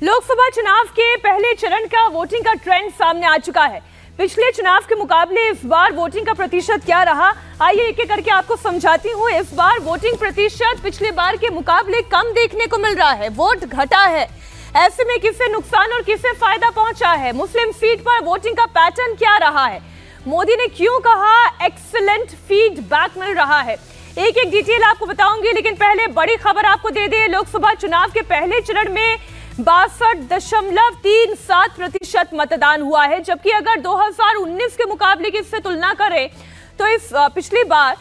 लोकसभा चुनाव के पहले चरण का वोटिंग का ट्रेंड सामने आ चुका है। पिछले चुनाव के मुकाबले इस बार वोटिंग का प्रतिशत क्या रहा, आइए एक एक करके आपको समझाती हूँ। इस बार वोटिंग प्रतिशत पिछले बार के मुकाबले कम देखने को मिल रहा है, वोट घटा है। ऐसे में किसे नुकसान और किसे फायदा पहुंचा है? मुस्लिम सीट पर वोटिंग का पैटर्न क्या रहा है? मोदी ने क्यों कहा एक्सीलेंट फीडबैक मिल रहा है? एक एक डिटेल आपको बताऊंगी, लेकिन पहले बड़ी खबर आपको दे दें। लोकसभा चुनाव के पहले चरण में 62.37% मतदान हुआ है, जबकि अगर 2019 के मुकाबले की इससे तुलना करें तो इस पिछली बार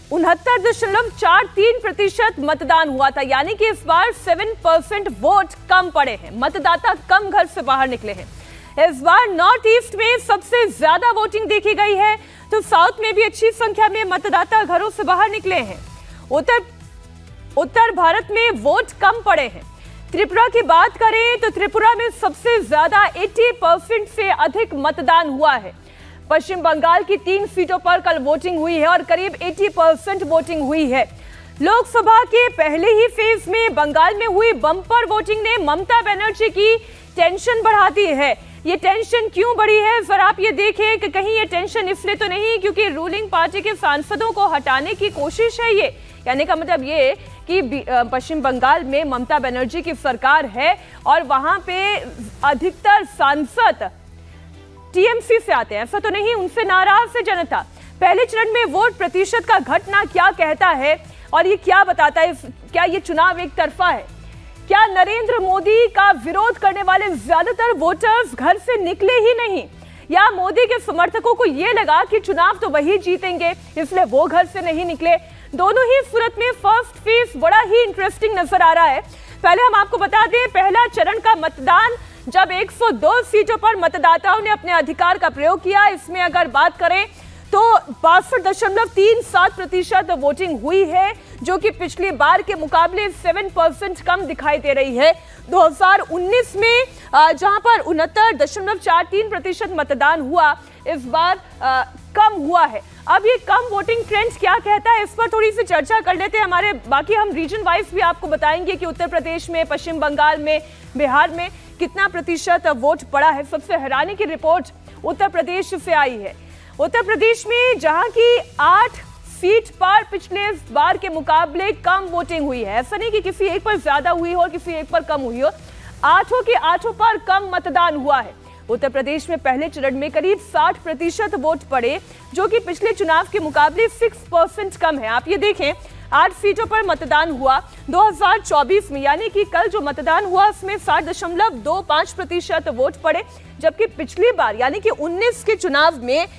69.43% मतदान हुआ था, यानी कि इस बार 7% वोट कम पड़े हैं, मतदाता कम घर से बाहर निकले हैं। इस बार नॉर्थ ईस्ट में सबसे ज्यादा वोटिंग देखी गई है, तो साउथ में भी अच्छी संख्या में मतदाता घरों से बाहर निकले हैं। उत्तर भारत में वोट कम पड़े हैं। त्रिपुरा की बात करें तो त्रिपुरा में सबसे ज्यादा 80% से अधिक मतदान हुआ है। पश्चिम बंगाल की 3 सीटों पर कल वोटिंग हुई है और करीब 80% वोटिंग हुई है। लोकसभा के पहले ही फेज में बंगाल में हुई बम्पर वोटिंग ने ममता बनर्जी की टेंशन बढ़ा दी है। ये टेंशन क्यों बढ़ी है, जरा आप ये देखें कि कहीं ये टेंशन इसलिए तो नहीं क्योंकि रूलिंग पार्टी के सांसदों को हटाने की कोशिश है। ये कहने का मतलब ये कि पश्चिम बंगाल में ममता बनर्जी की सरकार है और वहां पे अधिकतर सांसद टीएमसी से आते हैं, ऐसा तो नहीं, उनसे नाराज है जनता। पहले चरण में वोट प्रतिशत का घटना क्या कहता है और ये क्या बताता है? क्या ये चुनाव एक तरफा है? क्या नरेंद्र मोदी का विरोध करने वाले ज्यादातर वोटर्स घर से निकले ही नहीं, या मोदी के समर्थकों को यह लगा कि चुनाव तो वही जीतेंगे इसलिए वो घर से नहीं निकले? दोनों ही सूरत में फर्स्ट फेज बड़ा ही इंटरेस्टिंग नजर आ रहा है। पहले हम आपको बता दें, पहला चरण का मतदान जब 102 सीटों पर मतदाताओं ने अपने अधिकार का प्रयोग किया, इसमें अगर बात करें तो 62.37% वोटिंग हुई है, जो कि पिछली बार के मुकाबले 7% कम दिखाई दे रही है। 2019 में जहां पर 69.43% मतदान हुआ, इस बार कम हुआ है। अब ये कम वोटिंग ट्रेंड क्या कहता है, इस पर थोड़ी सी चर्चा कर लेते हैं। हमारे बाकी हम रीजन वाइज भी आपको बताएंगे कि उत्तर प्रदेश में, पश्चिम बंगाल में, बिहार में कितना प्रतिशत वोट पड़ा है। सबसे हैरानी की रिपोर्ट उत्तर प्रदेश से आई है। उत्तर प्रदेश में जहां की 8 सीट पर पिछले बार के मुकाबले कम वोटिंग हुई है, ऐसा नहीं कि किसी एक पर ज्यादा हुई हो और किसी एक पर कम हुई हो, 8 के 8 पर कम मतदान हुआ है। उत्तर प्रदेश में पहले चरण में करीब 60% वोट पड़े, जो कि पिछले चुनाव के मुकाबले 6% कम है। आप ये देखें, 8 सीटों पर मतदान हुआ 2024 में, यानी कि कल जो मतदान हुआ उसमें 60.25% वोट पड़े, जबकि पिछली बार यानी कि 19 के चुनाव में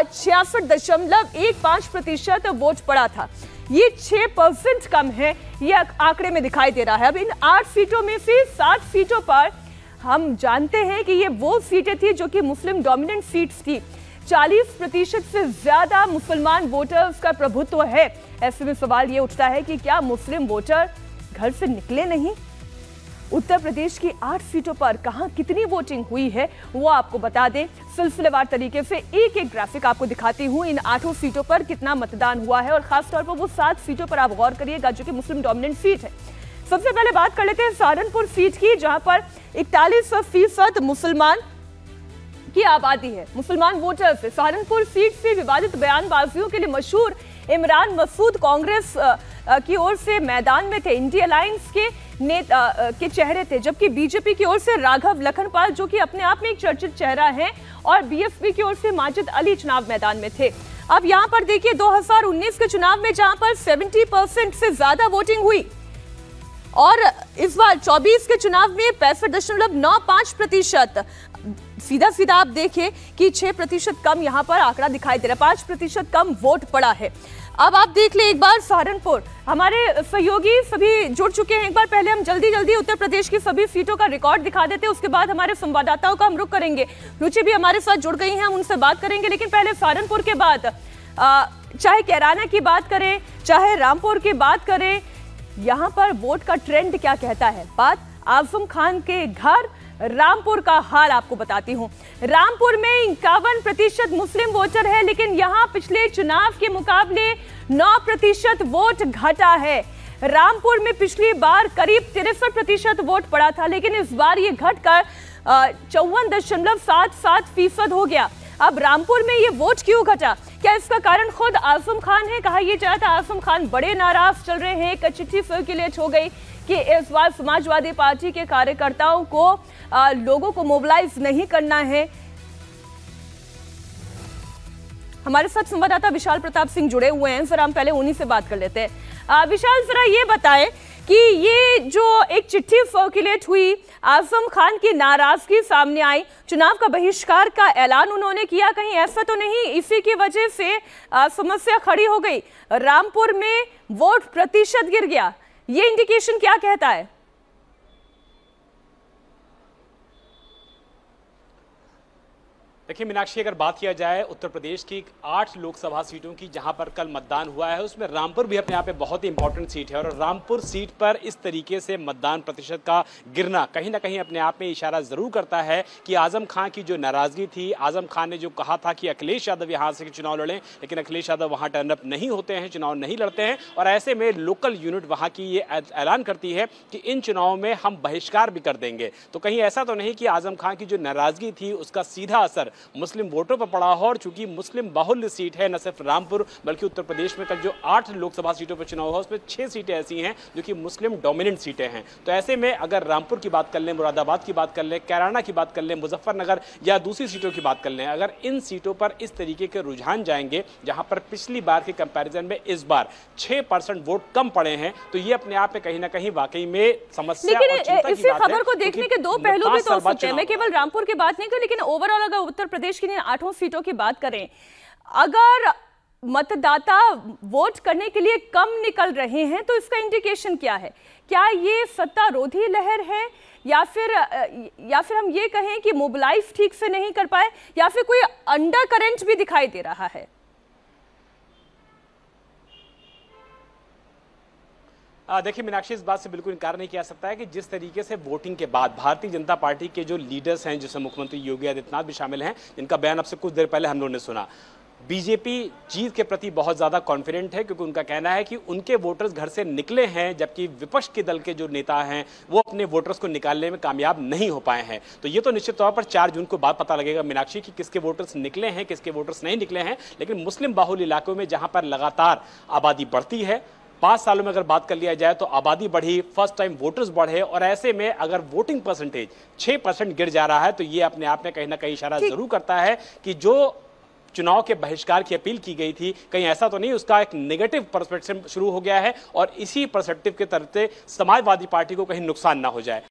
66.15% वोट पड़ा था। ये 6% कम है, ये आंकड़े में दिखाई दे रहा है। अब इन 8 सीटों में से 7 सीटों पर हम जानते हैं कि ये वो सीटें थी जो कि मुस्लिम डोमिनेंट सीट्स थी। 40% से ज्यादा मुसलमान वोटर्स का प्रभुत्व है। ऐसे में सवाल ये उठता है कि क्या मुस्लिम वोटर घर से निकले नहीं? उत्तर प्रदेश की 8 सीटों पर कहां कितनी वोटिंग हुई है वो आपको बता दें। सिलसिलेवार तरीके से एक एक ग्राफिक आपको दिखाती हूं, इन 8 सीटों पर कितना मतदान हुआ है और खासतौर पर वो 7 सीटों पर आप गौर करिएगा जो कि मुस्लिम डोमिनेंट सीट है। सबसे पहले बात कर लेते हैं सहारनपुर सीट की, जहां पर 41% मुसलमान की आबादी है, मुसलमान वोटर्स है। सहारनपुर सीट से विवादित बयानबाजियों के लिए मशहूर इमरान मसूद कांग्रेस की ओर से मैदान में थे, इंडिया अलायंस के नेता के चेहरे थे, जबकि बीजेपी की ओर से राघव लखनपाल जो कि अपने आप में एक चर्चित चेहरा है, और बीएसपी की ओर से माजिद अली चुनाव मैदान में थे। अब यहां पर देखिए 2019 के चुनाव में जहां पर 70% से ज्यादा वोटिंग हुई और इस बार 24 के चुनाव में 65.95%, सीधा सीधा आप देखें कि 6% कम यहां पर आंकड़ा दिखाई दे रहा है, 5% कम वोट पड़ा है। अब आप देख ले एक बार सहारनपुर, हमारे सहयोगी सभी जुड़ चुके हैं। एक बार पहले हम जल्दी उत्तर प्रदेश की सभी सीटों का रिकॉर्ड दिखा देते हैं, उसके बाद हमारे संवाददाताओं का हम रुख करेंगे। रुचि भी हमारे साथ जुड़ गई हैं, हम उनसे बात करेंगे, लेकिन पहले सहारनपुर के बाद चाहे कैराना की बात करें, चाहे रामपुर की बात करें, यहां पर वोट का ट्रेंड क्या कहता है। बात आजम खान के घर रामपुर का हाल आपको बताती हूं। रामपुर में 51% मुस्लिम वोटर है, लेकिन यहां पिछले चुनाव के मुकाबले 9% वोट घटा है। रामपुर में पिछली बार करीब 63% वोट पड़ा था, लेकिन इस बार ये घटकर 54.77% हो गया। अब रामपुर में ये वोट क्यों घटा? क्या इसका कारण खुद आजम खान है? कहा यह जाता है आजम खान बड़े नाराज चल रहे हैं। एक चिट्ठी सर्कुलेट हो गई कि इस बार समाजवादी पार्टी के कार्यकर्ताओं को लोगों को मोबिलाइज नहीं करना है। हमारे साथ संवाददाता विशाल प्रताप सिंह जुड़े हुए हैं, जरा हम पहले उन्हीं से बात कर लेते हैं। विशाल, जरा ये बताएं कि ये जो एक चिट्ठी सर्कुलेट हुई, आजम खान की नाराजगी सामने आई, चुनाव का बहिष्कार का ऐलान उन्होंने किया, कहीं ऐसा तो नहीं इसी की वजह से समस्या खड़ी हो गई, रामपुर में वोट प्रतिशत गिर गया? ये इंडिकेशन क्या कहता है? देखिए मीनाक्षी, अगर बात किया जाए उत्तर प्रदेश की 8 लोकसभा सीटों की जहां पर कल मतदान हुआ है, उसमें रामपुर भी अपने आप में बहुत ही इंपॉर्टेंट सीट है। और रामपुर सीट पर इस तरीके से मतदान प्रतिशत का गिरना कहीं ना कहीं अपने आप में इशारा जरूर करता है कि आजम खान की जो नाराजगी थी, आजम खान ने जो कहा था कि अखिलेश यादव यहां से चुनाव लड़ें, लेकिन अखिलेश यादव वहां टर्नअप नहीं होते हैं, चुनाव नहीं लड़ते हैं। और ऐसे में लोकल यूनिट वहां की ये ऐलान करती है कि इन चुनावों में हम बहिष्कार भी कर देंगे। तो कहीं ऐसा तो नहीं कि आजम खान की जो नाराजगी थी उसका सीधा असर मुस्लिम वोटों पर पड़ा हो। और चूंकि मुस्लिम बहुल्य सीट है, न सिर्फ रामपुर बल्कि उत्तर प्रदेश में कल जो 8 लोकसभा सीटों पर चुनाव हुआ उसमें 6 सीटें ऐसी हैं जो कि मुस्लिम डोमिनेंट सीटें हैं। तो ऐसे में अगर रामपुर की बात कर लें, मुरादाबाद की बात कर लें, कैराना की बात कर लें, मुजफ्फरनगर या दूसरी सीटों की बात कर लें, अगर इन सीटों पर इस तरीके के रुझान जाएंगे जहां पर पिछली बार के कंपैरिजन में इस बार 6% वोट कम पड़े हैं, तो ये अपने आप में कहीं ना कहीं वाकई में समस्या और चिंता की बात है। इसी खबर को देखने के दो पहलू भी तो हो सकते हैं। मैं केवल रामपुर की बात नहीं करूं, लेकिन ओवरऑल अगर उत्तर प्रदेश की 8 सीटों की बात करें, अगर मतदाता वोट करने के लिए कम निकल रहे हैं तो इसका इंडिकेशन क्या है? क्या ये सत्तारोधी लहर है या फिर हम ये कहें कि मोबिलाइज ठीक से नहीं कर पाए, या फिर कोई अंडर करंट भी दिखाई दे रहा है? देखिए मीनाक्षी, इस बात से बिल्कुल इनकार नहीं किया सकता है कि जिस तरीके से वोटिंग के बाद भारतीय जनता पार्टी के जो लीडर्स हैं, जिसमें मुख्यमंत्री योगी आदित्यनाथ भी शामिल हैं, जिनका बयान अब से कुछ देर पहले हम लोगों ने सुना, बीजेपी जीत के प्रति बहुत ज्यादा कॉन्फिडेंट है, क्योंकि उनका कहना है कि उनके वोटर्स घर से निकले हैं, जबकि विपक्ष के दल के जो नेता हैं वो अपने वोटर्स को निकालने में कामयाब नहीं हो पाए हैं। तो ये तो निश्चित तौर पर 4 जून को बात पता लगेगा मीनाक्षी कि किसके वोटर्स निकले हैं, किसके वोटर्स नहीं निकले हैं। लेकिन मुस्लिम बाहुल्य इलाकों में जहां पर लगातार आबादी बढ़ती है, 5 सालों में अगर बात कर लिया जाए तो आबादी बढ़ी, फर्स्ट टाइम वोटर्स बढ़े, और ऐसे में अगर वोटिंग परसेंटेज 6% गिर जा रहा है तो ये अपने आप में कहीं ना कहीं इशारा जरूर करता है कि जो चुनाव के बहिष्कार की अपील की गई थी, कहीं ऐसा तो नहीं उसका एक नेगेटिव पर्सपेक्टिव शुरू हो गया है और इसी पर्सपेक्टिव के तरफ से समाजवादी पार्टी को कहीं नुकसान ना हो जाए।